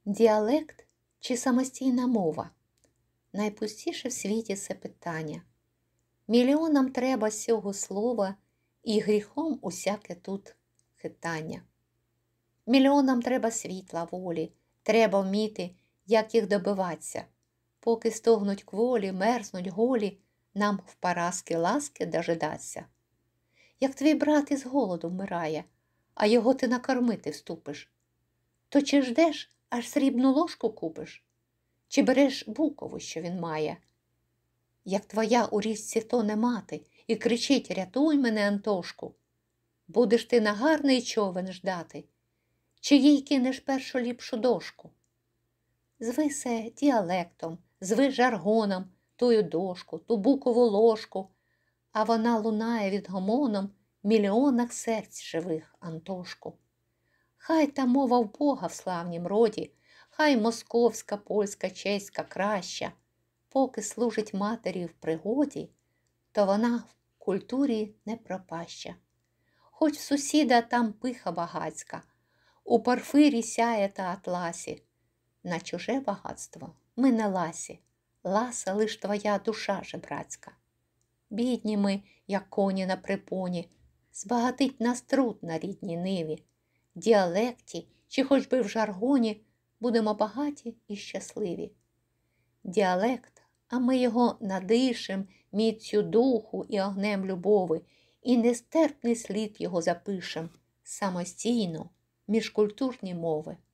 Діалект чи самостійна мова? Найпустіше в світі це питання. Мільйонам треба сього слова, і гріхом усяке тут хитання. Мільйонам треба світла волі, треба вміти, як їх добиватися. Поки стогнуть кволі, мерзнуть голі, нам в поразки ласки дожидаться. Як твій брат із голоду вмирає, а його ти накормити вступиш, то чи ждеш, аж срібну ложку купиш? Чи береш букову, що він має? Як твоя у річці тоне мати і кричить: «Рятуй мене, Антошку!» Будеш ти на гарний човен ждати, чи їй кинеш першу ліпшу дошку? Зви се діалектом, зви жаргоном тую дошку, ту букову ложку, а вона лунає відгомоном мільйонах серць живих, Антошку. Хай та мова в Бога в славнім роді, хай московська, польська, чеська краща, поки служить матері в пригоді, то вона в культурі не пропаща. Хоч в сусіда там пиха багацька, у порфирі сяє та атласі, на чуже багатство ми не ласі, ласа лиш твоя душа жебрацька. Бідні ми, як коні на припоні, збагатить нас труд на рідній ниві. В діалекті, чи хоч би в жаргоні, будемо багаті і щасливі. Діалект, а ми його надишем міцю духу і огнем любови, і нестерпний слід його запишем самостійно міжкультурні мови.